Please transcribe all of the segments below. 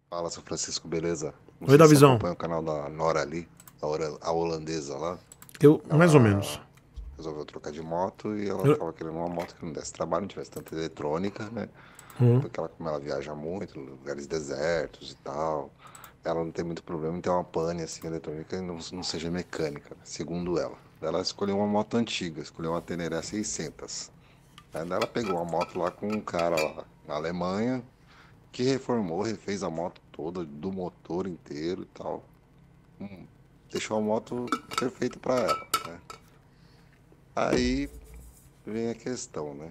Fala, seu Francisco, beleza? Não Oi, sei se você Davizão. acompanha o canal da Nora ali, a holandesa lá. Mais ou menos. Ela resolveu trocar de moto e ela Eu- tava querendo uma moto que não desse trabalho, não tivesse tanta eletrônica, né? Hum. Porque ela, como ela viaja muito, lugares desertos e tal, ela não tem muito problema em ter uma pane assim eletrônica e não seja mecânica, né? Segundo ela. Ela escolheu uma moto antiga, escolheu uma Teneré 600. Aí ela pegou uma moto lá com um cara lá na Alemanha, que reformou, refez a moto toda, do motor inteiro e tal. Hum, Deixou a moto perfeita para ela, né? Aí vem a questão, né?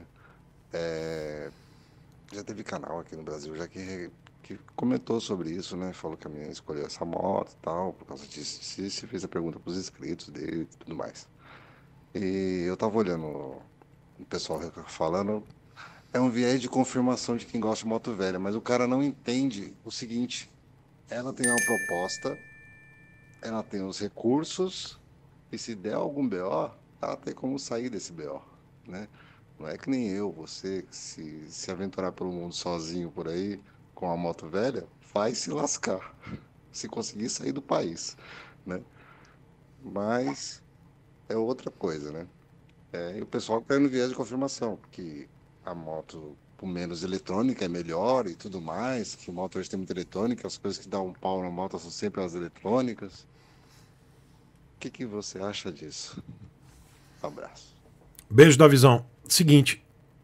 Já teve canal aqui no Brasil já que comentou sobre isso, né? Falou que a menina escolheu essa moto e tal, por causa disso, disso, e fez a pergunta para os inscritos dele e tudo mais. E eu tava olhando o pessoal falando, é um viés de confirmação de quem gosta de moto velha, mas o cara não entende o seguinte: ela tem uma proposta, ela tem os recursos, e se der algum BO, ela tem como sair desse BO, né? Não é que nem eu, você, que se aventurar pelo mundo sozinho por aí, com a moto velha, vai se lascar, se conseguir sair do país, né? Mas é outra coisa, né? E o pessoal cai no viés de confirmação, que a moto com menos eletrônica é melhor e tudo mais, que o moto hoje tem muita eletrônica, as coisas que dão um pau na moto são sempre as eletrônicas. O que que você acha disso? Abraço. Beijo, Davizão. Seguinte,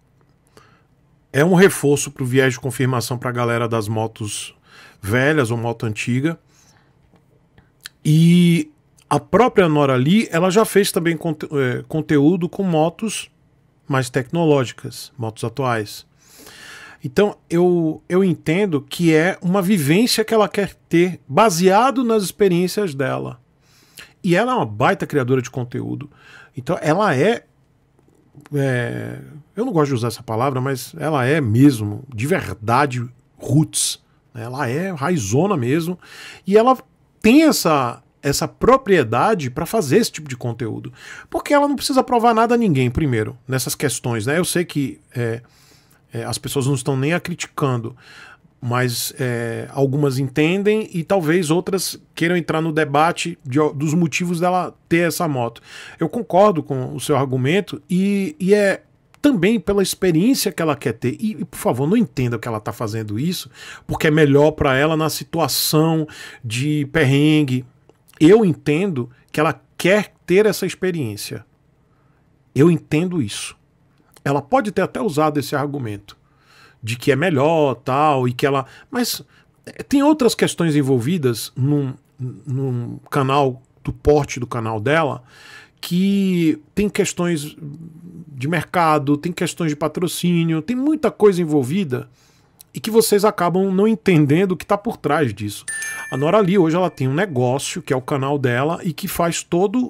é um reforço pro viés de confirmação pra galera das motos velhas ou moto antiga. E a própria Nora Lee, ela já fez também conteúdo com motos mais tecnológicas, motos atuais. Então eu entendo que é uma vivência que ela quer ter baseado nas experiências dela. E ela é uma baita criadora de conteúdo. Então ela eu não gosto de usar essa palavra, mas ela é mesmo, de verdade, roots. Né? Ela é raizona mesmo. E ela tem essa propriedade para fazer esse tipo de conteúdo. Porque ela não precisa provar nada a ninguém, primeiro, nessas questões. Né? Eu sei que as pessoas não estão nem a criticando, mas algumas entendem e talvez outras queiram entrar no debate dos motivos dela ter essa moto. Eu concordo com o seu argumento e é também pela experiência que ela quer ter. E por favor, não entenda que ela está fazendo isso porque é melhor para ela na situação de perrengue. Eu entendo que ela quer ter essa experiência. Eu entendo isso. Ela pode ter até usado esse argumento de que é melhor, tal, e que ela. Mas tem outras questões envolvidas num canal, do porte do canal dela, que tem questões de mercado, tem questões de patrocínio, tem muita coisa envolvida e que vocês acabam não entendendo o que está por trás disso. A Nora Lee hoje ela tem um negócio que é o canal dela e que faz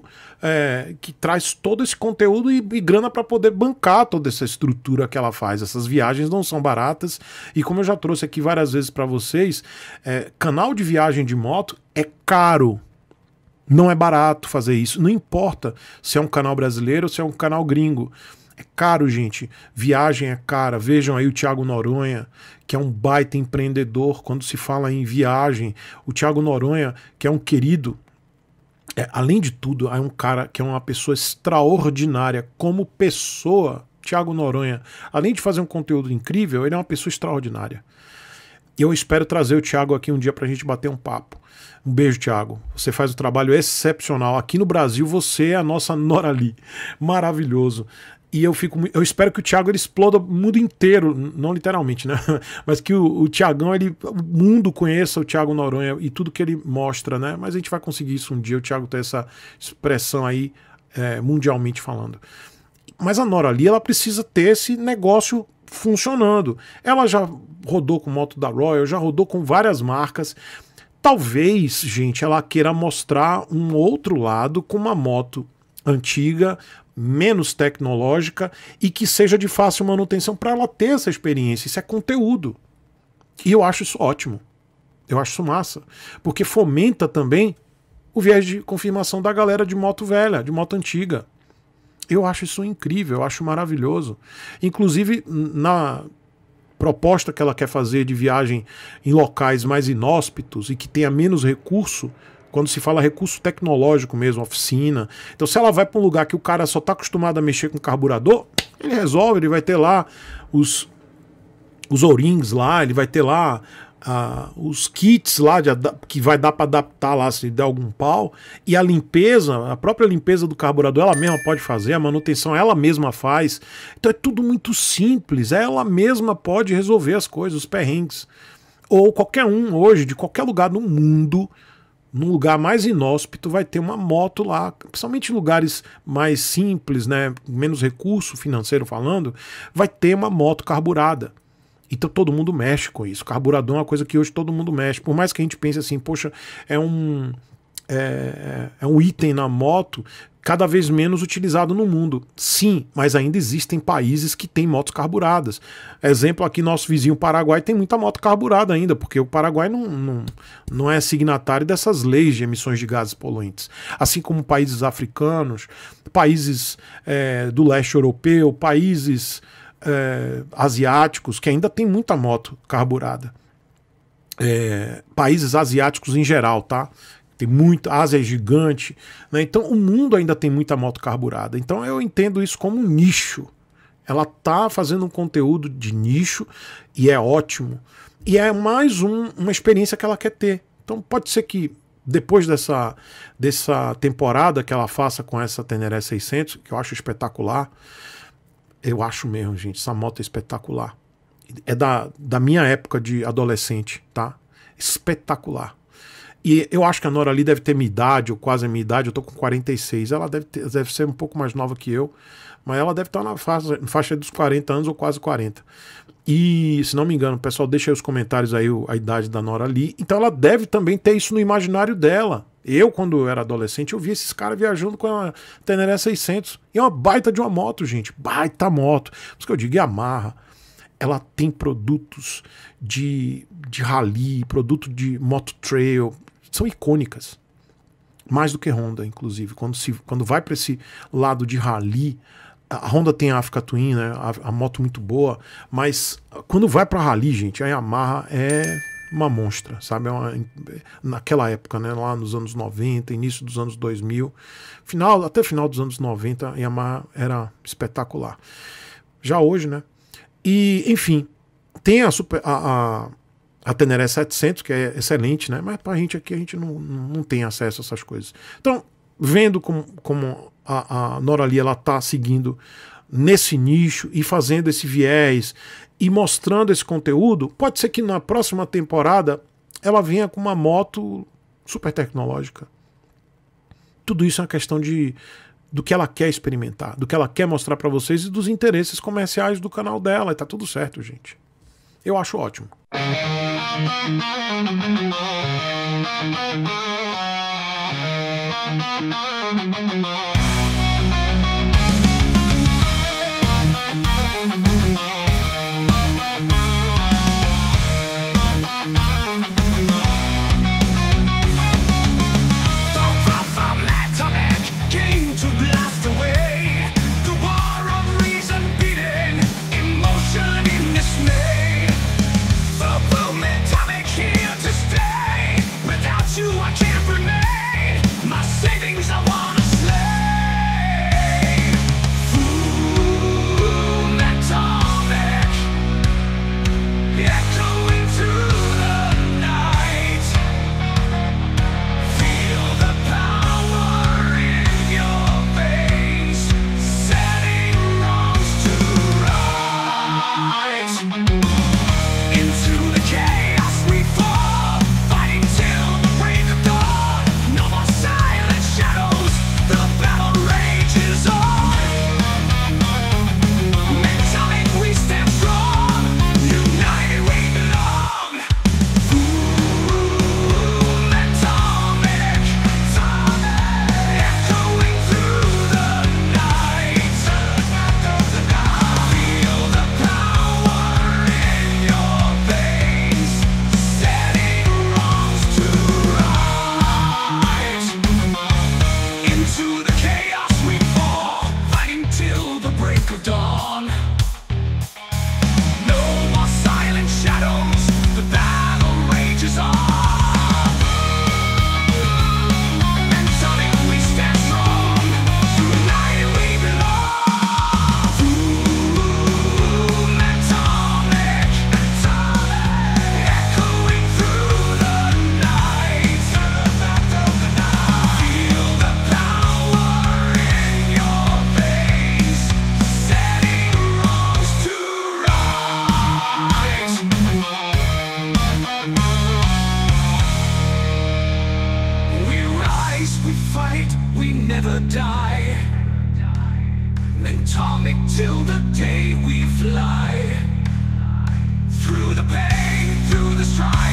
que traz todo esse conteúdo e grana para poder bancar toda essa estrutura que ela faz. Essas viagens não são baratas e como eu já trouxe aqui várias vezes para vocês, canal de viagem de moto é caro. Não é barato fazer isso. Não importa se é um canal brasileiro ou se é um canal gringo. É caro, gente. Viagem é cara. Vejam aí o Thiago Noronha, que é um baita empreendedor quando se fala em viagem. O Thiago Noronha, que é um querido, além de tudo, é um cara que é uma pessoa extraordinária como pessoa. Thiago Noronha, além de fazer um conteúdo incrível, ele é uma pessoa extraordinária. E eu espero trazer o Thiago aqui um dia pra gente bater um papo. Um beijo, Thiago. Você faz um trabalho excepcional. Aqui no Brasil, você é a nossa Nora Lee. Maravilhoso. E eu espero que o Thiago ele exploda o mundo inteiro, não literalmente, né? Mas que o Thiagão, o mundo conheça o Thiago Noronha e tudo que ele mostra, né? Mas a gente vai conseguir isso um dia, o Thiago ter essa expressão aí, mundialmente falando. Mas a Nora Lee, ela precisa ter esse negócio funcionando. Ela já rodou com moto da Royal, já rodou com várias marcas. Talvez, gente, ela queira mostrar um outro lado com uma moto antiga, menos tecnológica e que seja de fácil manutenção para ela ter essa experiência. Isso é conteúdo. E eu acho isso ótimo. Eu acho isso massa. Porque fomenta também o viés de confirmação da galera de moto velha, de moto antiga. Eu acho isso incrível, eu acho maravilhoso. Inclusive, proposta que ela quer fazer de viagem em locais mais inóspitos e que tenha menos recurso, quando se fala recurso tecnológico mesmo, oficina. Então, se ela vai para um lugar que o cara só está acostumado a mexer com carburador, ele resolve, ele vai ter lá os O-rings lá, ele vai ter lá os kits lá que vai dar para adaptar lá se der algum pau, e a limpeza, a própria limpeza do carburador ela mesma pode fazer, a manutenção ela mesma faz. Então é tudo muito simples, ela mesma pode resolver as coisas, os perrengues. Ou qualquer um hoje, de qualquer lugar no mundo, num lugar mais inóspito, vai ter uma moto lá, principalmente em lugares mais simples, né, menos recurso financeiro falando, vai ter uma moto carburada. Então todo mundo mexe com isso. Carburador é uma coisa que hoje todo mundo mexe. Por mais que a gente pense assim, poxa, é um item na moto cada vez menos utilizado no mundo. Sim, mas ainda existem países que têm motos carburadas. Exemplo aqui, nosso vizinho Paraguai tem muita moto carburada ainda, porque o Paraguai não é signatário dessas leis de emissões de gases poluentes. Assim como países africanos, países do leste europeu, países asiáticos, que ainda tem muita moto carburada. Países asiáticos em geral, tá? Tem muita, a Ásia é gigante, né? Então o mundo ainda tem muita moto carburada. Então eu entendo isso como um nicho. Ela tá fazendo um conteúdo de nicho e é ótimo. E é mais uma experiência que ela quer ter. Então pode ser que depois dessa temporada que ela faça com essa Teneré 600, que eu acho espetacular. Eu acho mesmo, gente, essa moto é espetacular. É da minha época de adolescente, tá? Espetacular. E eu acho que a Nora Lee deve ter minha idade, ou quase a minha idade, eu tô com 46. Ela deve ser um pouco mais nova que eu, mas ela deve estar na faixa dos 40 anos ou quase 40. E, se não me engano, pessoal, deixa aí os comentários aí a idade da Nora Lee. Então ela deve também ter isso no imaginário dela. Eu, quando eu era adolescente, eu via esses caras viajando com a Teneré 600. E é uma baita de uma moto, gente. Baita moto. Por isso que eu digo, Yamaha, ela tem produtos de rally, produto de moto trail. São icônicas. Mais do que Honda, inclusive. Quando vai para esse lado de rally, a Honda tem a Africa Twin, né? A moto muito boa. Mas quando vai para rally, gente, a Yamaha é uma monstra, sabe? Naquela época, né? Lá nos anos 90, início dos anos 2000, até final dos anos 90, a Yamaha era espetacular. Já hoje, né? E, enfim, tem a Teneré 700, que é excelente, né? Mas pra gente aqui, a gente não tem acesso a essas coisas. Então, vendo como a Nora Lee, ela tá seguindo nesse nicho e fazendo esse viés e mostrando esse conteúdo, pode ser que na próxima temporada ela venha com uma moto super tecnológica. Tudo isso é uma questão do que ela quer experimentar, do que ela quer mostrar para vocês e dos interesses comerciais do canal dela. E tá tudo certo, gente. Eu acho ótimo. You, I can't remain. My savings I wanna slay. rise, we fight, we never die. Atomic till the day we fly. Through the pain, through the strife.